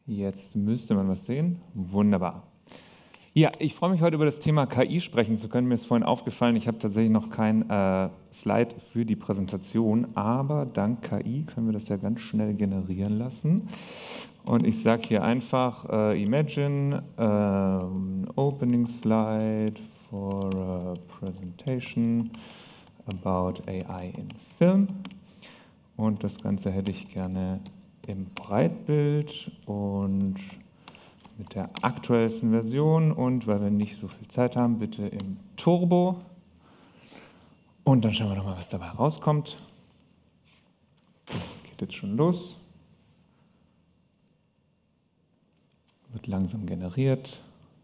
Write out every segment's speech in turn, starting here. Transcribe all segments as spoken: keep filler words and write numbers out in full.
Jetzt müsste man was sehen. Wunderbar. Ja, ich freue mich heute über das Thema K I sprechen zu können. Mir ist vorhin aufgefallen, ich habe tatsächlich noch kein äh, Slide für die Präsentation, aber dank K I können wir das ja ganz schnell generieren lassen. Und ich sage hier einfach, äh, imagine um, opening slide for a presentation about A I in Film. Und das Ganze hätte ich gerne im Breitbild und mit der aktuellsten Version und weil wir nicht so viel Zeit haben, bitte im Turbo. Und dann schauen wir doch mal, was dabei rauskommt. Das geht jetzt schon los. Wird langsam generiert.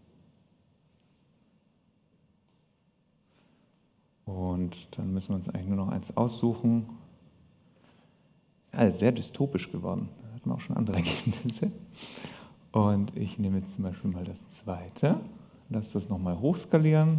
Und dann müssen wir uns eigentlich nur noch eins aussuchen. Ist alles sehr dystopisch geworden. Da hat man auch schon andere Ergebnisse. Und ich nehme jetzt zum Beispiel mal das zweite. Lass das nochmal hochskalieren.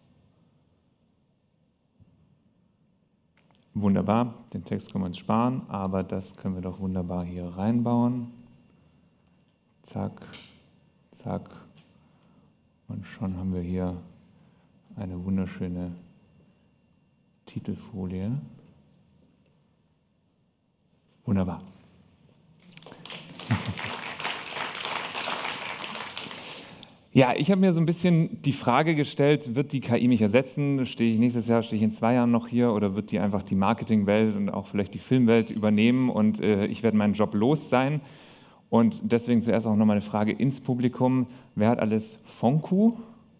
Wunderbar, den Text können wir uns sparen, aber das können wir doch wunderbar hier reinbauen. Zack, zack. Und schon haben wir hier eine wunderschöne Titelfolie. Wunderbar. Ja, ich habe mir so ein bisschen die Frage gestellt, wird die K I mich ersetzen? Stehe ich nächstes Jahr, stehe ich in zwei Jahren noch hier oder wird die einfach die Marketingwelt und auch vielleicht die Filmwelt übernehmen und äh, ich werde meinen Job los sein? Und deswegen zuerst auch nochmal eine Frage ins Publikum. Wer hat alles Fonku?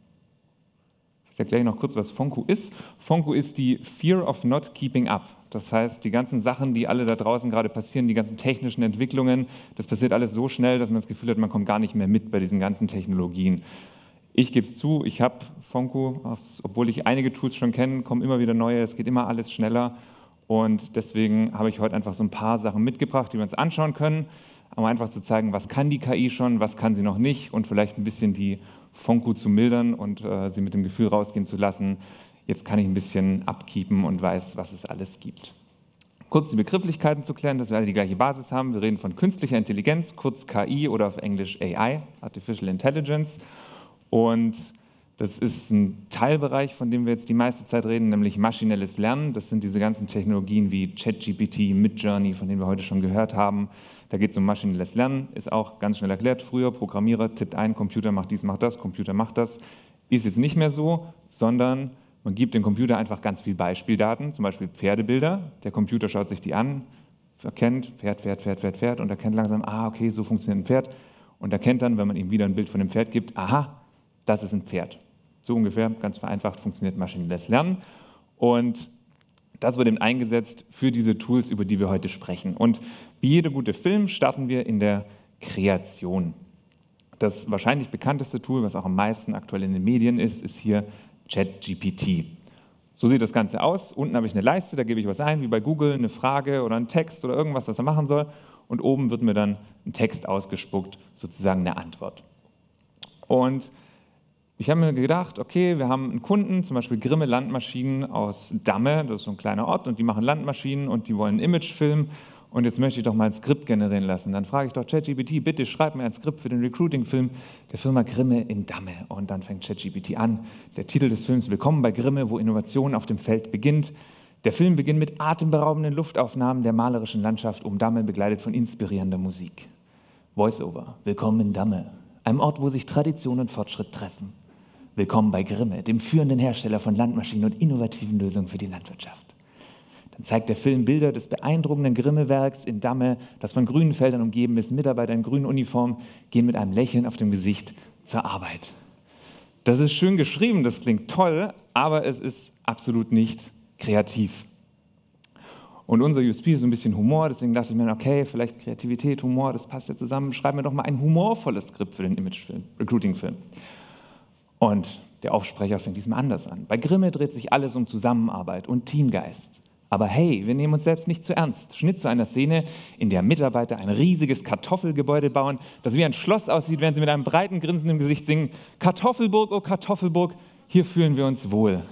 Ich erkläre noch kurz, was Fonku ist. Fonku ist die Fear of Not Keeping Up. Das heißt, die ganzen Sachen, die alle da draußen gerade passieren, die ganzen technischen Entwicklungen, das passiert alles so schnell, dass man das Gefühl hat, man kommt gar nicht mehr mit bei diesen ganzen Technologien. Ich gebe es zu, ich habe Fonku, obwohl ich einige Tools schon kenne, kommen immer wieder neue, es geht immer alles schneller. Und deswegen habe ich heute einfach so ein paar Sachen mitgebracht, die wir uns anschauen können, um einfach zu zeigen, was kann die K I schon, was kann sie noch nicht und vielleicht ein bisschen die Fonku zu mildern und äh, sie mit dem Gefühl rausgehen zu lassen, jetzt kann ich ein bisschen upkeepen und weiß, was es alles gibt. Kurz die Begrifflichkeiten zu klären, dass wir alle die gleiche Basis haben. Wir reden von künstlicher Intelligenz, kurz K I oder auf Englisch A I, Artificial Intelligence. Und das ist ein Teilbereich, von dem wir jetzt die meiste Zeit reden, nämlich maschinelles Lernen. Das sind diese ganzen Technologien wie ChatGPT, Midjourney, von denen wir heute schon gehört haben. Da geht es um maschinelles Lernen, ist auch ganz schnell erklärt. Früher Programmierer tippt ein, Computer macht dies, macht das, Computer macht das. Ist jetzt nicht mehr so, sondern man gibt dem Computer einfach ganz viel Beispieldaten, zum Beispiel Pferdebilder. Der Computer schaut sich die an, erkennt Pferd, Pferd, Pferd, Pferd, Pferd und erkennt langsam, ah, okay, so funktioniert ein Pferd. Und erkennt dann, wenn man ihm wieder ein Bild von dem Pferd gibt, aha, das ist ein Pferd. So ungefähr, ganz vereinfacht, funktioniert maschinelles Lernen. Und das wird eben eingesetzt für diese Tools, über die wir heute sprechen. Und wie jeder gute Film starten wir in der Kreation. Das wahrscheinlich bekannteste Tool, was auch am meisten aktuell in den Medien ist, ist hier ChatGPT. So sieht das Ganze aus. Unten habe ich eine Leiste, da gebe ich was ein, wie bei Google, eine Frage oder einen Text oder irgendwas, was er machen soll. Und oben wird mir dann ein Text ausgespuckt, sozusagen eine Antwort. Und ich habe mir gedacht, okay, wir haben einen Kunden, zum Beispiel Grimme Landmaschinen aus Damme, das ist so ein kleiner Ort, und die machen Landmaschinen und die wollen einen Imagefilm. Und jetzt möchte ich doch mal ein Skript generieren lassen. Dann frage ich doch ChatGPT, bitte schreib mir ein Skript für den Recruiting-Film der Firma Grimme in Damme. Und dann fängt ChatGPT an. Der Titel des Films: Willkommen bei Grimme, wo Innovation auf dem Feld beginnt. Der Film beginnt mit atemberaubenden Luftaufnahmen der malerischen Landschaft um Damme, begleitet von inspirierender Musik. Voice-over: Willkommen in Damme, einem Ort, wo sich Tradition und Fortschritt treffen. Willkommen bei Grimme, dem führenden Hersteller von Landmaschinen und innovativen Lösungen für die Landwirtschaft. Dann zeigt der Film Bilder des beeindruckenden Grimme-Werks in Damme, das von grünen Feldern umgeben ist. Mitarbeiter in grünen Uniformen gehen mit einem Lächeln auf dem Gesicht zur Arbeit. Das ist schön geschrieben, das klingt toll, aber es ist absolut nicht kreativ. Und unser U S P ist so ein bisschen Humor, deswegen dachte ich mir, okay, vielleicht Kreativität, Humor, das passt ja zusammen. Schreiben wir doch mal ein humorvolles Skript für den Imagefilm, Recruiting-Film. Und der Aufsprecher fängt diesmal anders an. Bei Grimme dreht sich alles um Zusammenarbeit und Teamgeist. Aber hey, wir nehmen uns selbst nicht zu ernst. Schnitt zu einer Szene, in der Mitarbeiter ein riesiges Kartoffelgebäude bauen, das wie ein Schloss aussieht, während sie mit einem breiten Grinsen im Gesicht singen: Kartoffelburg, oh Kartoffelburg, hier fühlen wir uns wohl.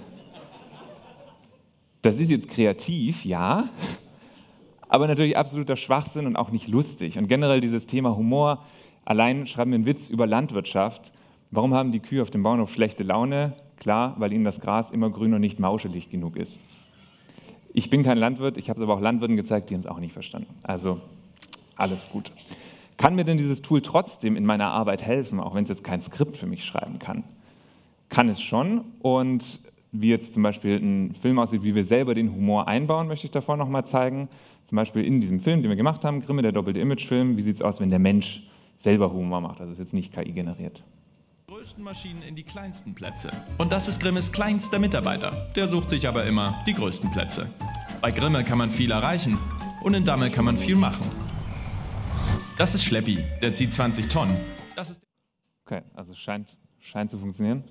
Das ist jetzt kreativ, ja, aber natürlich absoluter Schwachsinn und auch nicht lustig. Und generell dieses Thema Humor, Allein schreiben wir einen Witz über Landwirtschaft. Warum haben die Kühe auf dem Bauernhof schlechte Laune? Klar, weil ihnen das Gras immer grün und nicht mauschelig genug ist. Ich bin kein Landwirt, ich habe es aber auch Landwirten gezeigt, die haben es auch nicht verstanden. Also alles gut. Kann mir denn dieses Tool trotzdem in meiner Arbeit helfen, auch wenn es jetzt kein Skript für mich schreiben kann? Kann es schon. Und wie jetzt zum Beispiel ein Film aussieht, wie wir selber den Humor einbauen, möchte ich davor nochmal zeigen. Zum Beispiel in diesem Film, den wir gemacht haben, Grimme, der doppelte Imagefilm, wie sieht es aus, wenn der Mensch selber Humor macht, also ist jetzt nicht K I generiert. Größten Maschinen in die kleinsten Plätze. Und das ist Grimmes kleinster Mitarbeiter. Der sucht sich aber immer die größten Plätze. Bei Grimme kann man viel erreichen und in Damme kann man viel machen. Das ist Schleppi, der zieht zwanzig Tonnen. Das ist okay, also es scheint, scheint zu funktionieren.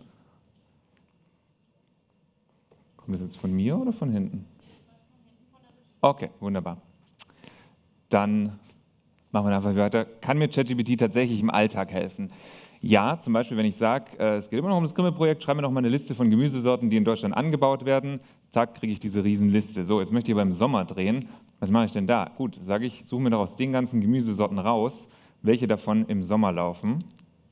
Kommt das jetzt von mir oder von hinten? Okay, wunderbar. Dann machen wir einfach weiter. Kann mir ChatGPT tatsächlich im Alltag helfen? Ja, zum Beispiel, wenn ich sage, äh, es geht immer noch um das Grimme-Projekt, schreibe mir noch mal eine Liste von Gemüsesorten, die in Deutschland angebaut werden. Zack, kriege ich diese Riesenliste. So, jetzt möchte ich aber im Sommer drehen. Was mache ich denn da? Gut, sage ich, suche mir doch aus den ganzen Gemüsesorten raus, welche davon im Sommer laufen.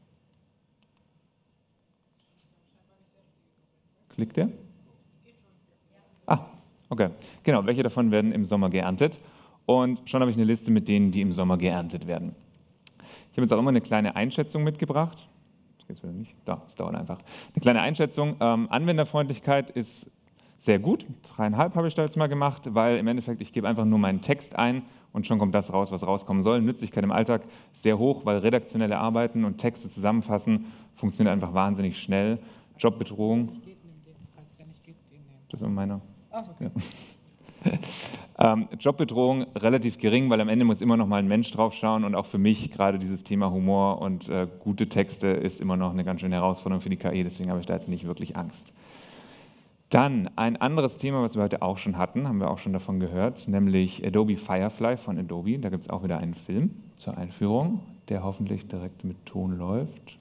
Klickt der? Ah, okay. Genau, welche davon werden im Sommer geerntet? Und schon habe ich eine Liste mit denen, die im Sommer geerntet werden. Ich habe jetzt auch immer eine kleine Einschätzung mitgebracht. Das geht wieder nicht. Da, es dauert einfach. Eine kleine Einschätzung. Ähm, Anwenderfreundlichkeit ist sehr gut. Dreieinhalb habe ich da jetzt mal gemacht, weil im Endeffekt, ich gebe einfach nur meinen Text ein und schon kommt das raus, was rauskommen soll. Nützlichkeit im Alltag sehr hoch, weil redaktionelle Arbeiten und Texte zusammenfassen funktioniert einfach wahnsinnig schnell. Jobbedrohung. Das ist meiner. Ach, okay. Ja. ähm, Jobbedrohung relativ gering, weil am Ende muss immer noch mal ein Mensch drauf schauen und auch für mich gerade dieses Thema Humor und äh, gute Texte ist immer noch eine ganz schöne Herausforderung für die K I, deswegen habe ich da jetzt nicht wirklich Angst. Dann ein anderes Thema, was wir heute auch schon hatten, haben wir auch schon davon gehört, nämlich Adobe Firefly von Adobe. Da gibt es auch wieder einen Film zur Einführung, der hoffentlich direkt mit Ton läuft.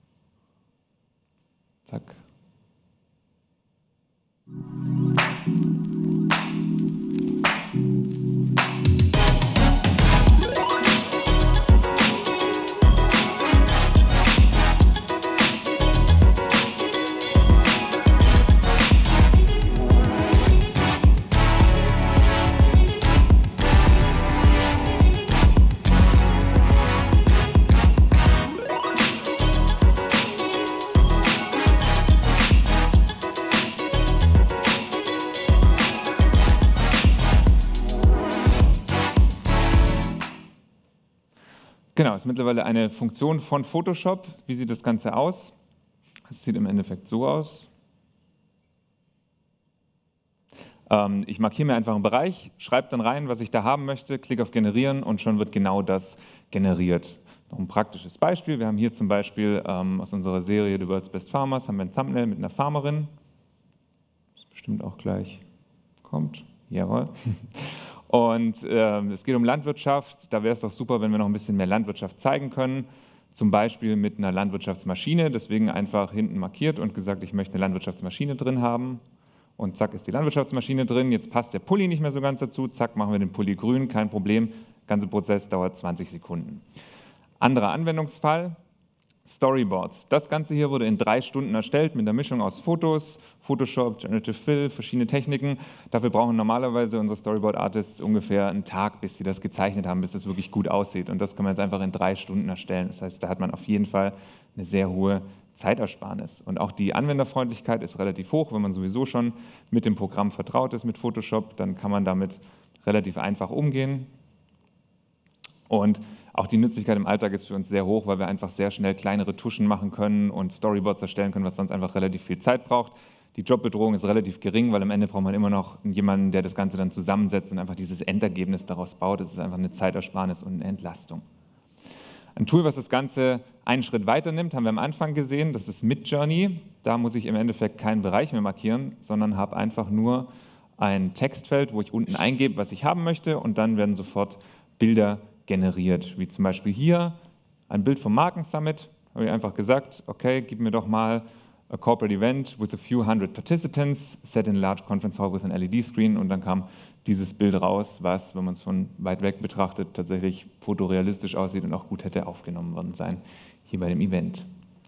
Zack. Genau, ist mittlerweile eine Funktion von Photoshop. Wie sieht das Ganze aus? Es sieht im Endeffekt so aus. Ähm, ich markiere mir einfach einen Bereich, schreibe dann rein, was ich da haben möchte, klicke auf Generieren und schon wird genau das generiert. Noch ein praktisches Beispiel. Wir haben hier zum Beispiel ähm, aus unserer Serie The World's Best Farmers haben wir ein Thumbnail mit einer Farmerin. Das bestimmt auch gleich kommt. Jawohl. Und äh, es geht um Landwirtschaft, da wäre es doch super, wenn wir noch ein bisschen mehr Landwirtschaft zeigen können, zum Beispiel mit einer Landwirtschaftsmaschine, deswegen einfach hinten markiert und gesagt, ich möchte eine Landwirtschaftsmaschine drin haben und zack ist die Landwirtschaftsmaschine drin, jetzt passt der Pulli nicht mehr so ganz dazu, zack machen wir den Pulli grün, kein Problem, der ganze Prozess dauert zwanzig Sekunden. Anderer Anwendungsfall, Storyboards. Das Ganze hier wurde in drei Stunden erstellt mit einer Mischung aus Fotos, Photoshop, Generative Fill, verschiedene Techniken. Dafür brauchen normalerweise unsere Storyboard-Artists ungefähr einen Tag, bis sie das gezeichnet haben, bis das wirklich gut aussieht. Und das kann man jetzt einfach in drei Stunden erstellen. Das heißt, da hat man auf jeden Fall eine sehr hohe Zeitersparnis. Und auch die Anwenderfreundlichkeit ist relativ hoch. Wenn man sowieso schon mit dem Programm vertraut ist, mit Photoshop, dann kann man damit relativ einfach umgehen. Und auch die Nützlichkeit im Alltag ist für uns sehr hoch, weil wir einfach sehr schnell kleinere Tuschen machen können und Storyboards erstellen können, was sonst einfach relativ viel Zeit braucht. Die Jobbedrohung ist relativ gering, weil am Ende braucht man immer noch jemanden, der das Ganze dann zusammensetzt und einfach dieses Endergebnis daraus baut. Das ist einfach eine Zeitersparnis und eine Entlastung. Ein Tool, was das Ganze einen Schritt weiter nimmt, haben wir am Anfang gesehen, das ist Midjourney. Da muss ich im Endeffekt keinen Bereich mehr markieren, sondern habe einfach nur ein Textfeld, wo ich unten eingebe, was ich haben möchte und dann werden sofort Bilder generiert, wie zum Beispiel hier ein Bild vom Markensummit. Habe ich einfach gesagt, okay, gib mir doch mal a corporate event with a few hundred participants, set in a large conference hall with an L E D screen, und dann kam dieses Bild raus, was, wenn man es von weit weg betrachtet, tatsächlich fotorealistisch aussieht und auch gut hätte aufgenommen worden sein, hier bei dem Event.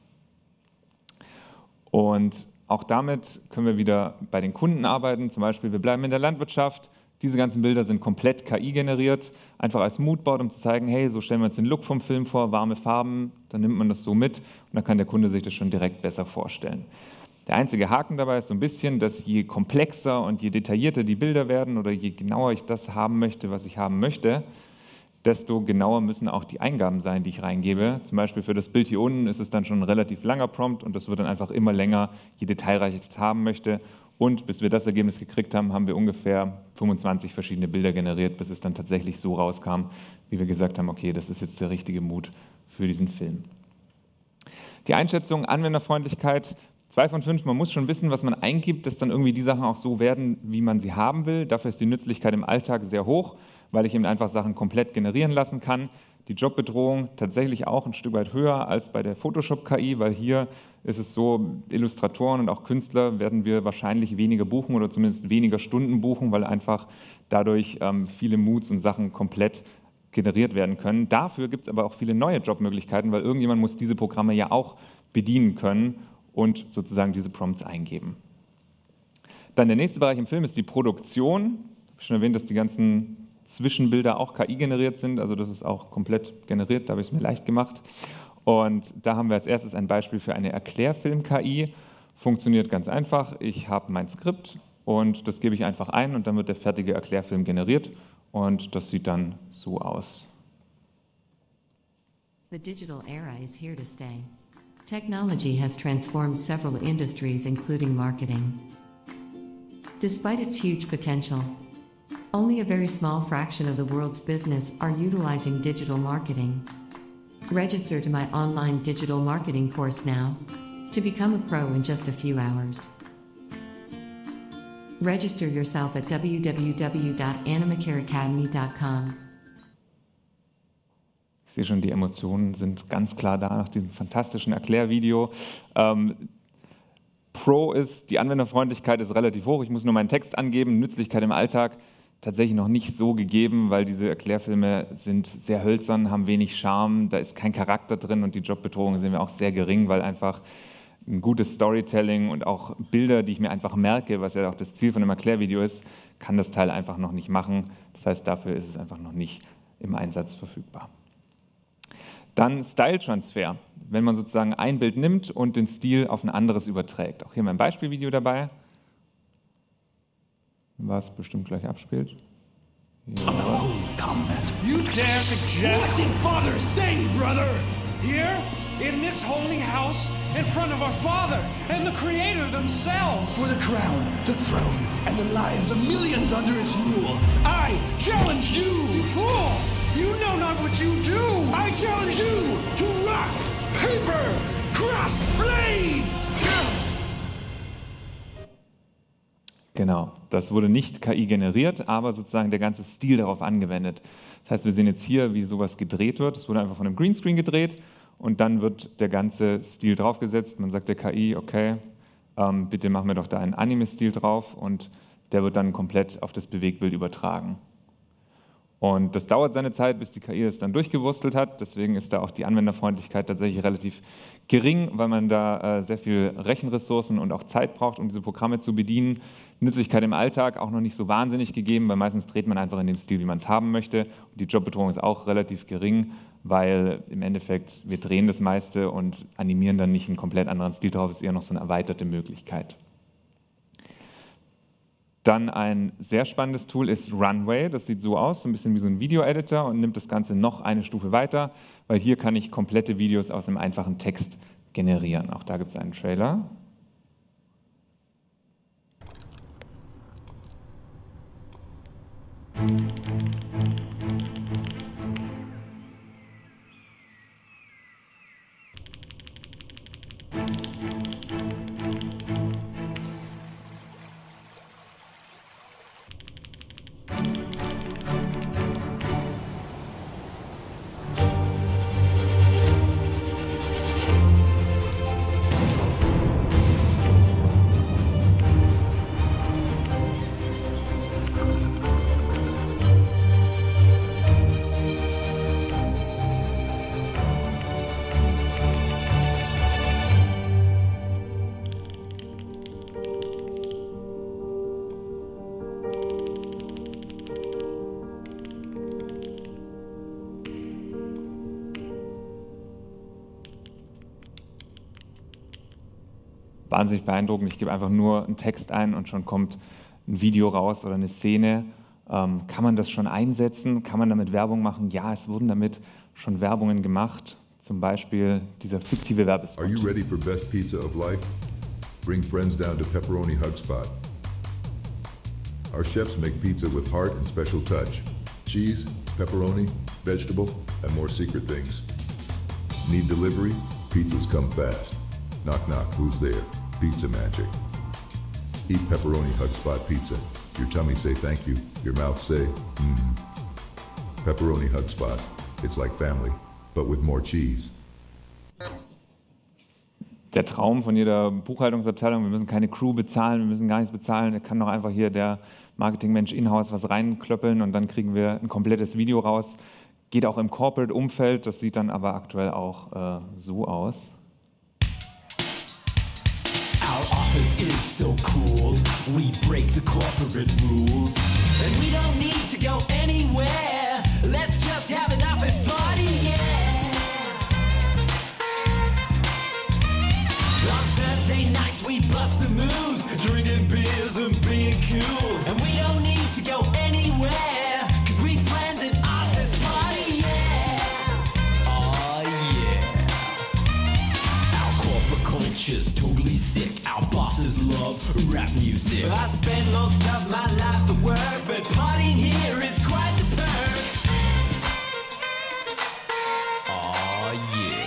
Und auch damit können wir wieder bei den Kunden arbeiten, zum Beispiel, wir bleiben in der Landwirtschaft. Diese ganzen Bilder sind komplett K I generiert, einfach als Moodboard, um zu zeigen, hey, so stellen wir uns den Look vom Film vor, warme Farben, dann nimmt man das so mit und dann kann der Kunde sich das schon direkt besser vorstellen. Der einzige Haken dabei ist so ein bisschen, dass je komplexer und je detaillierter die Bilder werden oder je genauer ich das haben möchte, was ich haben möchte, desto genauer müssen auch die Eingaben sein, die ich reingebe. Zum Beispiel für das Bild hier unten ist es dann schon ein relativ langer Prompt und das wird dann einfach immer länger, je detailreicher ich das haben möchte. Und bis wir das Ergebnis gekriegt haben, haben wir ungefähr fünfundzwanzig verschiedene Bilder generiert, bis es dann tatsächlich so rauskam, wie wir gesagt haben, okay, das ist jetzt der richtige Mood für diesen Film. Die Einschätzung, Anwenderfreundlichkeit, zwei von fünf, man muss schon wissen, was man eingibt, dass dann irgendwie die Sachen auch so werden, wie man sie haben will. Dafür ist die Nützlichkeit im Alltag sehr hoch, weil ich eben einfach Sachen komplett generieren lassen kann. Die Jobbedrohung tatsächlich auch ein Stück weit höher als bei der Photoshop-K I, weil hier ist es so, Illustratoren und auch Künstler werden wir wahrscheinlich weniger buchen oder zumindest weniger Stunden buchen, weil einfach dadurch ähm, viele Moods und Sachen komplett generiert werden können. Dafür gibt es aber auch viele neue Jobmöglichkeiten, weil irgendjemand muss diese Programme ja auch bedienen können und sozusagen diese Prompts eingeben. Dann der nächste Bereich im Film ist die Produktion. Ich habe schon erwähnt, dass die ganzen Zwischenbilder auch K I generiert sind, also das ist auch komplett generiert, da habe ich es mir leicht gemacht. Und da haben wir als erstes ein Beispiel für eine Erklärfilm-K I. Funktioniert ganz einfach, ich habe mein Skript und das gebe ich einfach ein und dann wird der fertige Erklärfilm generiert und das sieht dann so aus. The digital era is here to stay. Technology has transformed several industries, including marketing. Despite its huge potential, only a very small fraction of the world's business are utilizing digital marketing. Register to my online digital marketing course now to become a pro in just a few hours. Register yourself at w w w dot animacare academy dot com. Ich sehe schon, die Emotionen sind ganz klar da nach diesem fantastischen Erklärvideo. Ähm, Pro ist, die Anwenderfreundlichkeit ist relativ hoch, ich muss nur meinen Text angeben, Nützlichkeit im Alltag tatsächlich noch nicht so gegeben, weil diese Erklärfilme sind sehr hölzern, haben wenig Charme, da ist kein Charakter drin und die Jobbedrohung sehen wir auch sehr gering, weil einfach ein gutes Storytelling und auch Bilder, die ich mir einfach merke, was ja auch das Ziel von einem Erklärvideo ist, kann das Teil einfach noch nicht machen. Das heißt, dafür ist es einfach noch nicht im Einsatz verfügbar. Dann Style-Transfer, wenn man sozusagen ein Bild nimmt und den Stil auf ein anderes überträgt. Auch hier mein Beispielvideo dabei, was bestimmt gleich abspielt. Ja. You dare suggest? What did Father say, brother? Here, in this holy house, in front of our Father and the Creator themselves. For the crown, the throne, and the lives of millions under its rule, I challenge you, you fool! You know not what you do! I challenge you to rock, paper, cross blades! Genau, das wurde nicht K I generiert, aber sozusagen der ganze Stil darauf angewendet. Das heißt, wir sehen jetzt hier, wie sowas gedreht wird. Es wurde einfach von einem Greenscreen gedreht und dann wird der ganze Stil draufgesetzt. Man sagt der K I, okay, ähm, bitte machen wir doch da einen Anime-Stil drauf und der wird dann komplett auf das Bewegtbild übertragen. Und das dauert seine Zeit, bis die K I das dann durchgewurstelt hat. Deswegen ist da auch die Anwenderfreundlichkeit tatsächlich relativ gering, weil man da äh, sehr viel Rechenressourcen und auch Zeit braucht, um diese Programme zu bedienen. Nützlichkeit im Alltag auch noch nicht so wahnsinnig gegeben, weil meistens dreht man einfach in dem Stil, wie man es haben möchte. Und die Jobbedrohung ist auch relativ gering, weil im Endeffekt wir drehen das meiste und animieren dann nicht einen komplett anderen Stil drauf. Das ist eher noch so eine erweiterte Möglichkeit. Dann ein sehr spannendes Tool ist Runway. Das sieht so aus, so ein bisschen wie so ein Video-Editor und nimmt das Ganze noch eine Stufe weiter, weil hier kann ich komplette Videos aus einem einfachen Text generieren. Auch da gibt es einen Trailer. wahnsinnig beeindruckend. Ich gebe einfach nur einen Text ein und schon kommt ein Video raus oder eine Szene. Ähm, kann man das schon einsetzen? Kann man damit Werbung machen? Ja, es wurden damit schon Werbungen gemacht. Zum Beispiel dieser fiktive Werbespot. Are you ready for best pizza of life? Bring friends down to Pepperoni Hug Spot. Our chefs make pizza with heart and special touch. Cheese, pepperoni, vegetable, and more secret things. Need delivery? Pizzas come fast. Knock knock, who's there? Pizza magic. Eat Pepperoni Hug Spot pizza. Your tummy say thank you. Your mouth say, mmm. Pepperoni Hug Spot. It's like family, but with more cheese. Der Traum von jeder Buchhaltungsabteilung, wir müssen keine Crew bezahlen, wir müssen gar nichts bezahlen, da kann doch einfach hier der Marketingmensch in-house was reinklöppeln und dann kriegen wir ein komplettes Video raus. Geht auch im Corporate-Umfeld, das sieht dann aber aktuell auch äh, so aus. Our office is so cool, we break the corporate rules. And we don't need to go anywhere, let's just have an office party, yeah. On Thursday nights we bust the moves, drinking beers and being cool. And we don't need to go anywhere, cause we planned an office party, yeah. Oh yeah. Our corporate culture's totally sick, our bosses love rap music. I spend most of my life at work, but partying here is quite the perk. Oh yeah.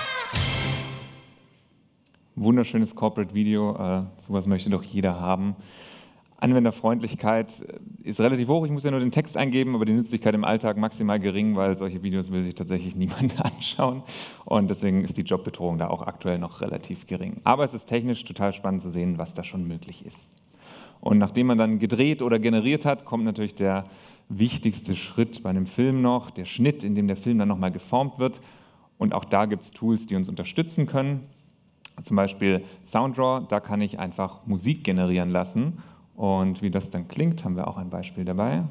Wunderschönes Corporate-Video, äh, sowas möchte doch jeder haben. Anwenderfreundlichkeit ist relativ hoch, ich muss ja nur den Text eingeben, aber die Nützlichkeit im Alltag maximal gering, weil solche Videos will sich tatsächlich niemand anschauen und deswegen ist die Jobbedrohung da auch aktuell noch relativ gering. Aber es ist technisch total spannend zu sehen, was da schon möglich ist. Und nachdem man dann gedreht oder generiert hat, kommt natürlich der wichtigste Schritt bei einem Film noch, der Schnitt, in dem der Film dann nochmal geformt wird und auch da gibt es Tools, die uns unterstützen können. Zum Beispiel Sounddraw, da kann ich einfach Musik generieren lassen. Und wie das dann klingt, haben wir auch ein Beispiel dabei.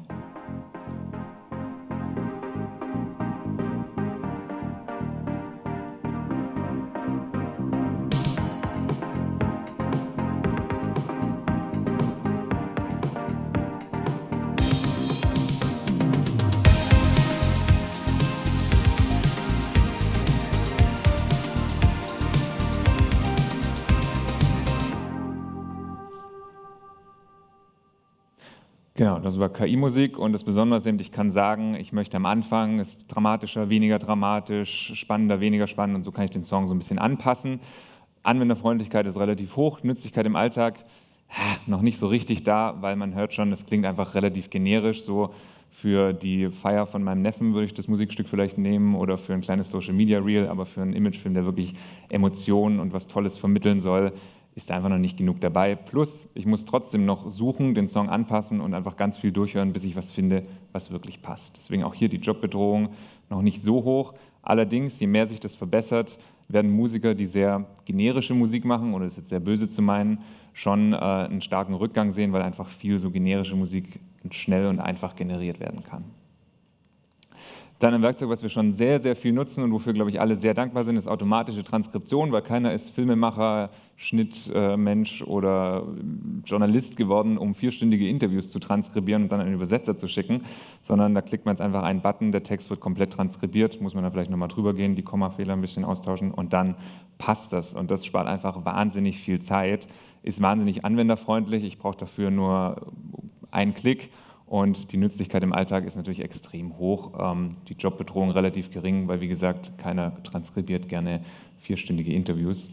Genau, das war K I-Musik und das Besondere ist eben, ich kann sagen, ich möchte am Anfang, ist dramatischer, weniger dramatisch, spannender, weniger spannend und so kann ich den Song so ein bisschen anpassen. Anwenderfreundlichkeit ist relativ hoch, Nützlichkeit im Alltag noch nicht so richtig da, weil man hört schon, es klingt einfach relativ generisch, so für die Feier von meinem Neffen würde ich das Musikstück vielleicht nehmen oder für ein kleines Social-Media-Reel, aber für einen Imagefilm, der wirklich Emotionen und was Tolles vermitteln soll, ist einfach noch nicht genug dabei. Plus, ich muss trotzdem noch suchen, den Song anpassen und einfach ganz viel durchhören, bis ich was finde, was wirklich passt. Deswegen auch hier die Jobbedrohung noch nicht so hoch. Allerdings, je mehr sich das verbessert, werden Musiker, die sehr generische Musik machen, ohne das jetzt sehr böse zu meinen, schon äh, einen starken Rückgang sehen, weil einfach viel so generische Musik schnell und einfach generiert werden kann. Dann ein Werkzeug, was wir schon sehr, sehr viel nutzen und wofür, glaube ich, alle sehr dankbar sind, ist automatische Transkription, weil keiner ist Filmemacher, Schnittmensch oder Journalist geworden, um vierstündige Interviews zu transkribieren und dann einen Übersetzer zu schicken, sondern da klickt man jetzt einfach einen Button, der Text wird komplett transkribiert, muss man da vielleicht nochmal drüber gehen, die Kommafehler ein bisschen austauschen und dann passt das. Und das spart einfach wahnsinnig viel Zeit, ist wahnsinnig anwenderfreundlich, ich brauche dafür nur einen Klick. Und die Nützlichkeit im Alltag ist natürlich extrem hoch, ähm, die Jobbedrohung relativ gering, weil wie gesagt, keiner transkribiert gerne vierstündige Interviews.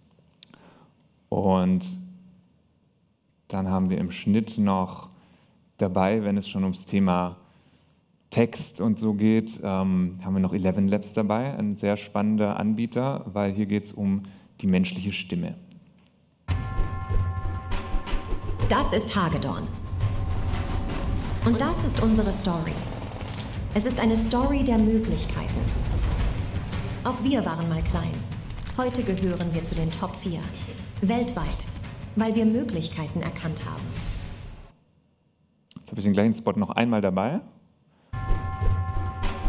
Und dann haben wir im Schnitt noch dabei, wenn es schon ums Thema Text und so geht, ähm, haben wir noch Eleven Labs dabei, ein sehr spannender Anbieter, weil hier geht es um die menschliche Stimme. Das ist Hagedorn. Und das ist unsere Story. Es ist eine Story der Möglichkeiten. Auch wir waren mal klein. Heute gehören wir zu den Top vier. Weltweit. Weil wir Möglichkeiten erkannt haben. Jetzt habe ich den gleichen Spot noch einmal dabei.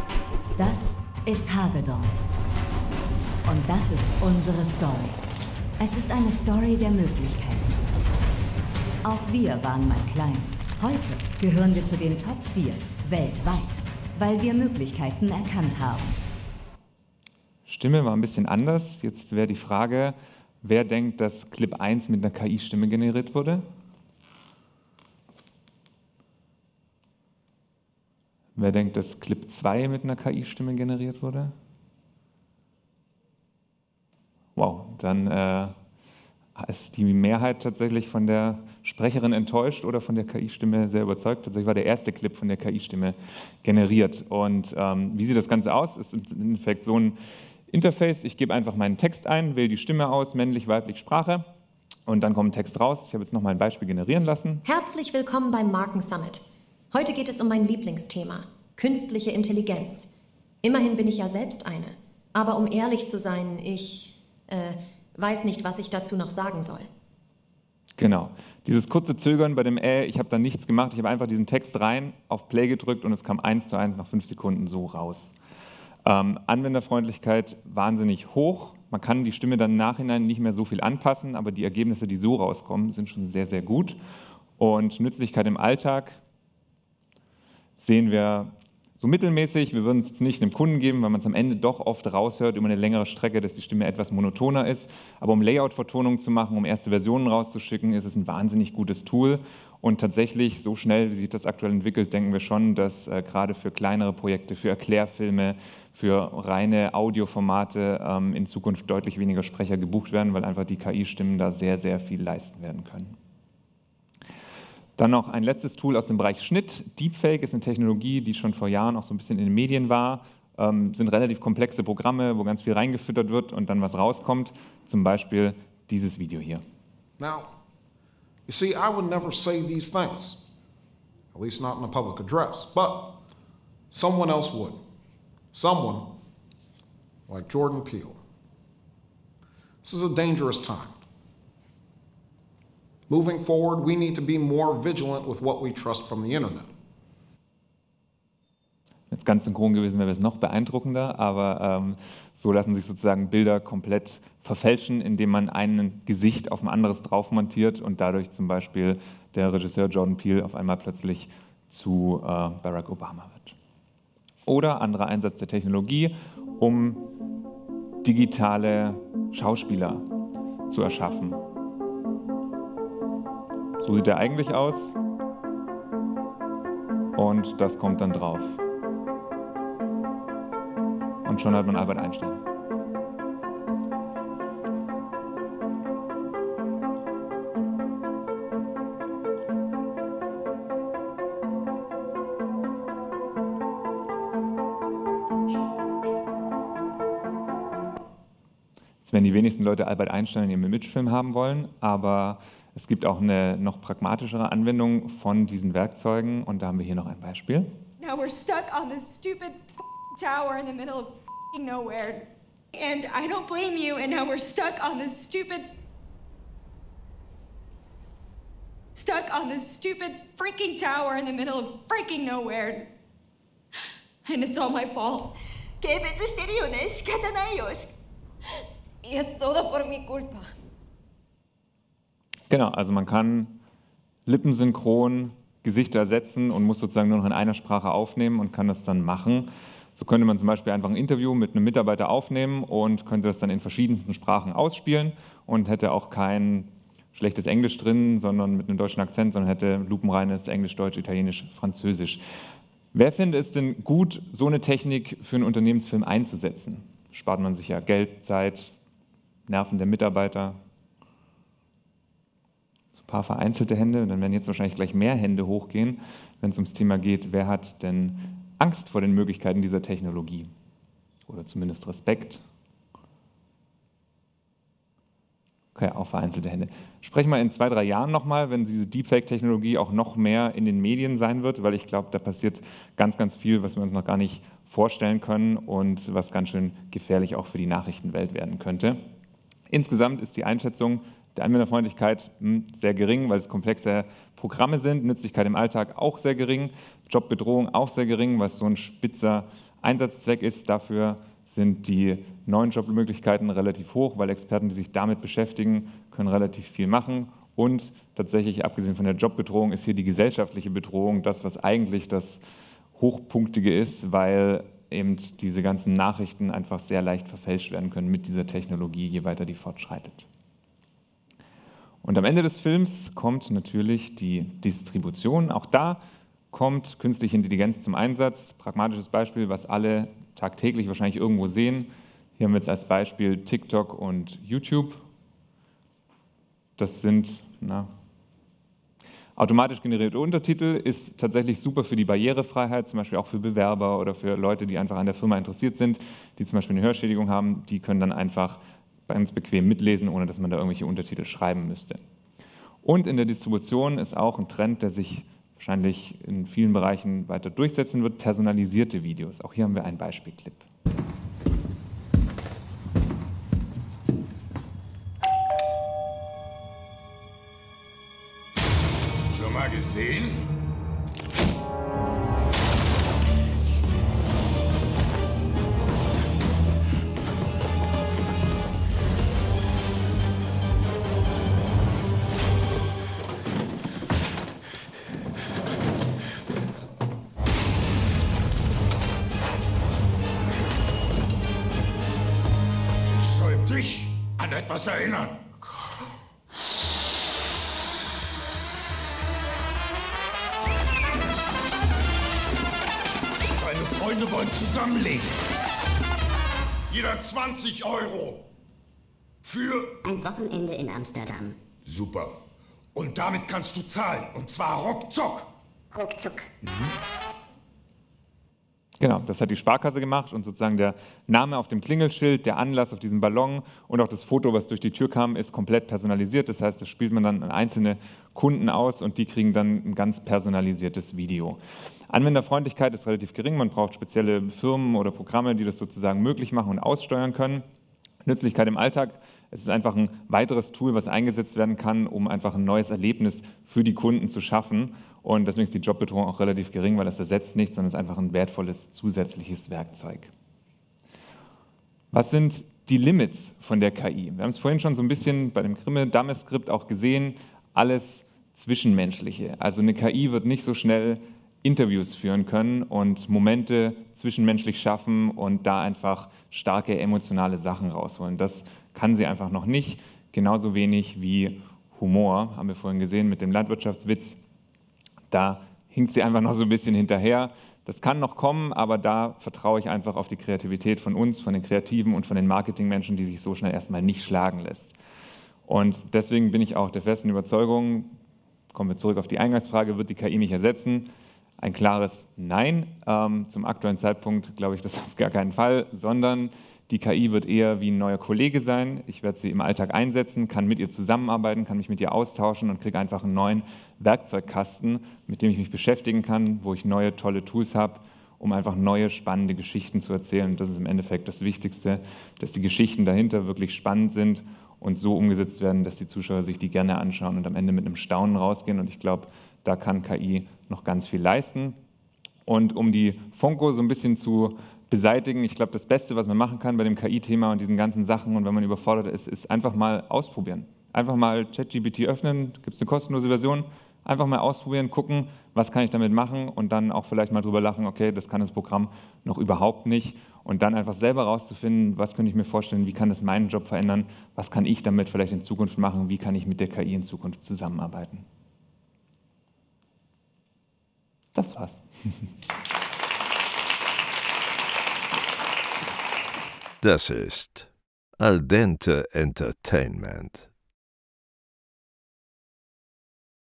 Das ist Hagedorn. Und das ist unsere Story. Es ist eine Story der Möglichkeiten. Auch wir waren mal klein. Heute gehören wir zu den Top vier weltweit, weil wir Möglichkeiten erkannt haben. Stimme war ein bisschen anders. Jetzt wäre die Frage, wer denkt, dass Clip eins mit einer K I-Stimme generiert wurde? Wer denkt, dass Clip zwei mit einer K I-Stimme generiert wurde? Wow, dann äh, ist die Mehrheit tatsächlich von der Sprecherin enttäuscht oder von der K I-Stimme sehr überzeugt. Tatsächlich war der erste Clip von der K I-Stimme generiert. Und ähm, wie sieht das Ganze aus? Es ist im Endeffekt so ein Interface. Ich gebe einfach meinen Text ein, wähle die Stimme aus, männlich, weiblich, Sprache. Und dann kommt ein Text raus. Ich habe jetzt noch mal ein Beispiel generieren lassen. Herzlich willkommen beim Marken Summit. Heute geht es um mein Lieblingsthema, künstliche Intelligenz. Immerhin bin ich ja selbst eine. Aber um ehrlich zu sein, ich äh, weiß nicht, was ich dazu noch sagen soll. Genau. Dieses kurze Zögern bei dem Äh, ich habe da nichts gemacht. Ich habe einfach diesen Text rein, auf Play gedrückt und es kam eins zu eins nach fünf Sekunden so raus. Ähm, Anwenderfreundlichkeit wahnsinnig hoch. Man kann die Stimme dann im Nachhinein nicht mehr so viel anpassen, aber die Ergebnisse, die so rauskommen, sind schon sehr, sehr gut. Und Nützlichkeit im Alltag sehen wir so mittelmäßig. Wir würden es jetzt nicht einem Kunden geben, weil man es am Ende doch oft raushört über eine längere Strecke, dass die Stimme etwas monotoner ist. Aber um Layout-Vertonung zu machen, um erste Versionen rauszuschicken, ist es ein wahnsinnig gutes Tool. Und tatsächlich, so schnell, wie sich das aktuell entwickelt, denken wir schon, dass äh, gerade für kleinere Projekte, für Erklärfilme, für reine Audioformate ähm, in Zukunft deutlich weniger Sprecher gebucht werden, weil einfach die K I-Stimmen da sehr, sehr viel leisten werden können. Dann noch ein letztes Tool aus dem Bereich Schnitt. Deepfake ist eine Technologie, die schon vor Jahren auch so ein bisschen in den Medien war. Ähm, sind relativ komplexe Programme, wo ganz viel reingefüttert wird und dann was rauskommt. Zum Beispiel dieses Video hier. Now, you see, I would never say these things, at least not in a public address, but someone else would. Someone like Jordan Peele. This is a dangerous time. Moving forward, we need to be more vigilant with what we trust from the Internet. Wenn es ganz synchron gewesen wäre, wäre es noch beeindruckender, aber ähm, so lassen sich sozusagen Bilder komplett verfälschen, indem man ein Gesicht auf ein anderes drauf montiert und dadurch zum Beispiel der Regisseur Jordan Peele auf einmal plötzlich zu äh, Barack Obama wird. Oder anderer Einsatz der Technologie, um digitale Schauspieler zu erschaffen. So sieht er eigentlich aus und das kommt dann drauf. Und schon hat man Albert Einstein. Jetzt werden die wenigsten Leute Albert Einstein in ihrem Imagefilm haben wollen, aber es gibt auch eine noch pragmatischere Anwendung von diesen Werkzeugen und da haben wir hier noch ein Beispiel. Now we're stuck on this stupid tower in the middle of nowhere. And I don't blame you, and now we're stuck on this stupid... Stuck on this stupid freaking tower in the middle of freaking nowhere. And it's all my fault. 軽蔑してるよね。仕方ないよ。Y es todo por mi culpa. Genau, also man kann lippensynchron Gesichter ersetzen und muss sozusagen nur noch in einer Sprache aufnehmen und kann das dann machen. So könnte man zum Beispiel einfach ein Interview mit einem Mitarbeiter aufnehmen und könnte das dann in verschiedensten Sprachen ausspielen und hätte auch kein schlechtes Englisch drin, sondern mit einem deutschen Akzent, sondern hätte lupenreines Englisch, Deutsch, Italienisch, Französisch. Wer findet es denn gut, so eine Technik für einen Unternehmensfilm einzusetzen? Spart man sich ja Geld, Zeit, Nerven der Mitarbeiter. So ein paar vereinzelte Hände, dann werden jetzt wahrscheinlich gleich mehr Hände hochgehen, wenn es ums Thema geht, wer hat denn Angst vor den Möglichkeiten dieser Technologie? Oder zumindest Respekt? Okay, auch vereinzelte Hände. Sprechen wir in zwei, drei Jahren nochmal, wenn diese Deepfake-Technologie auch noch mehr in den Medien sein wird, weil ich glaube, da passiert ganz, ganz viel, was wir uns noch gar nicht vorstellen können und was ganz schön gefährlich auch für die Nachrichtenwelt werden könnte. Insgesamt ist die Einschätzung der Anwenderfreundlichkeit mh, sehr gering, weil es komplexe Programme sind, Nützlichkeit im Alltag auch sehr gering, Jobbedrohung auch sehr gering, was so ein spitzer Einsatzzweck ist. Dafür sind die neuen Jobmöglichkeiten relativ hoch, weil Experten, die sich damit beschäftigen, können relativ viel machen. Und tatsächlich, abgesehen von der Jobbedrohung, ist hier die gesellschaftliche Bedrohung das, was eigentlich das Hochpunktige ist, weil eben diese ganzen Nachrichten einfach sehr leicht verfälscht werden können mit dieser Technologie, je weiter die fortschreitet. Und am Ende des Films kommt natürlich die Distribution. Auch da kommt künstliche Intelligenz zum Einsatz. Pragmatisches Beispiel, was alle tagtäglich wahrscheinlich irgendwo sehen. Hier haben wir jetzt als Beispiel TikTok und YouTube. Das sind na, automatisch generierte Untertitel, ist tatsächlich super für die Barrierefreiheit, zum Beispiel auch für Bewerber oder für Leute, die einfach an der Firma interessiert sind, die zum Beispiel eine Hörschädigung haben, die können dann einfach ganz bequem mitlesen, ohne dass man da irgendwelche Untertitel schreiben müsste. Und in der Distribution ist auch ein Trend, der sich wahrscheinlich in vielen Bereichen weiter durchsetzen wird, personalisierte Videos. Auch hier haben wir einen Beispielclip. Schon mal gesehen? Dich an etwas erinnern. Deine Freunde wollen zusammenlegen. Jeder zwanzig Euro. Für ein Wochenende in Amsterdam. Super. Und damit kannst du zahlen. Und zwar ruckzuck. Ruckzuck. Mhm. Genau, das hat die Sparkasse gemacht und sozusagen der Name auf dem Klingelschild, der Anlass auf diesem Ballon und auch das Foto, was durch die Tür kam, ist komplett personalisiert. Das heißt, das spielt man dann an einzelne Kunden aus und die kriegen dann ein ganz personalisiertes Video. Anwenderfreundlichkeit ist relativ gering. Man braucht spezielle Firmen oder Programme, die das sozusagen möglich machen und aussteuern können. Nützlichkeit im Alltag. Es ist einfach ein weiteres Tool, was eingesetzt werden kann, um einfach ein neues Erlebnis für die Kunden zu schaffen. Und deswegen ist die Jobbedrohung auch relativ gering, weil das ersetzt nichts, sondern es ist einfach ein wertvolles zusätzliches Werkzeug. Was sind die Limits von der K I? Wir haben es vorhin schon so ein bisschen bei dem Grimme-Damme-Skript auch gesehen, alles Zwischenmenschliche. Also eine K I wird nicht so schnell Interviews führen können und Momente zwischenmenschlich schaffen und da einfach starke emotionale Sachen rausholen. Das kann sie einfach noch nicht, genauso wenig wie Humor, haben wir vorhin gesehen mit dem Landwirtschaftswitz. Da hinkt sie einfach noch so ein bisschen hinterher. Das kann noch kommen, aber da vertraue ich einfach auf die Kreativität von uns, von den Kreativen und von den Marketingmenschen, die sich so schnell erstmal nicht schlagen lässt. Und deswegen bin ich auch der festen Überzeugung, kommen wir zurück auf die Eingangsfrage, wird die K I mich ersetzen? Ein klares Nein. Ähm, zum aktuellen Zeitpunkt glaube ich das auf gar keinen Fall, sondern die K I wird eher wie ein neuer Kollege sein. Ich werde sie im Alltag einsetzen, kann mit ihr zusammenarbeiten, kann mich mit ihr austauschen und kriege einfach einen neuen Werkzeugkasten, mit dem ich mich beschäftigen kann, wo ich neue, tolle Tools habe, um einfach neue, spannende Geschichten zu erzählen. Und das ist im Endeffekt das Wichtigste, dass die Geschichten dahinter wirklich spannend sind und so umgesetzt werden, dass die Zuschauer sich die gerne anschauen und am Ende mit einem Staunen rausgehen. Und ich glaube, da kann K I noch ganz viel leisten. Und um die Funko so ein bisschen zu beseitigen, ich glaube, das Beste, was man machen kann bei dem K I-Thema und diesen ganzen Sachen und wenn man überfordert ist, ist einfach mal ausprobieren. Einfach mal ChatGPT öffnen, gibt es eine kostenlose Version, einfach mal ausprobieren, gucken, was kann ich damit machen und dann auch vielleicht mal drüber lachen, okay, das kann das Programm noch überhaupt nicht und dann einfach selber rauszufinden, was könnte ich mir vorstellen, wie kann das meinen Job verändern, was kann ich damit vielleicht in Zukunft machen, wie kann ich mit der K I in Zukunft zusammenarbeiten. Das war's. Das ist Al Dente Entertainment.